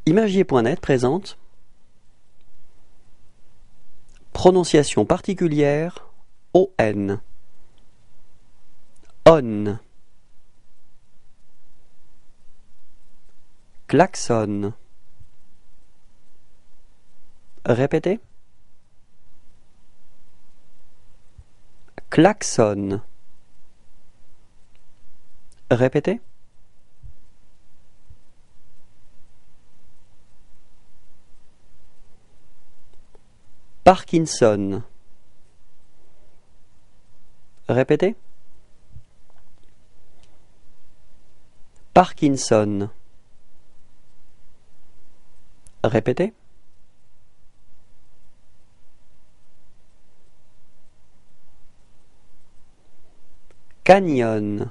Imagier.net présente prononciation particulière ON. On. Klaxon. Répétez. Klaxon. Répétez. Parkinson. Répétez. Parkinson. Répétez. Canyon.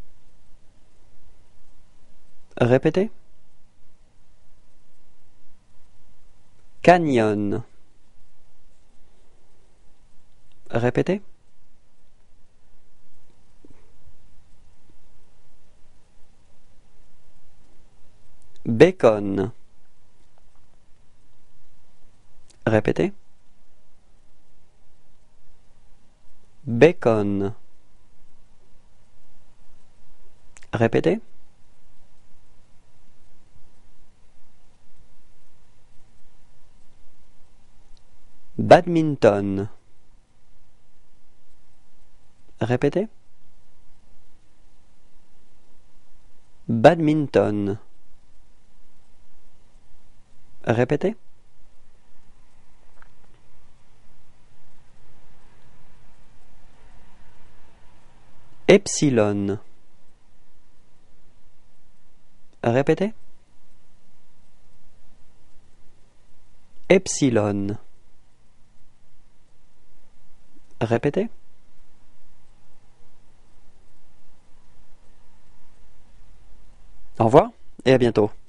Répétez. Canyon. Répétez. Bacon. Répétez. Bacon. Répétez. Badminton. Répétez. Badminton. Répétez. Epsilon. Répétez. Epsilon. Répétez. Au revoir et à bientôt.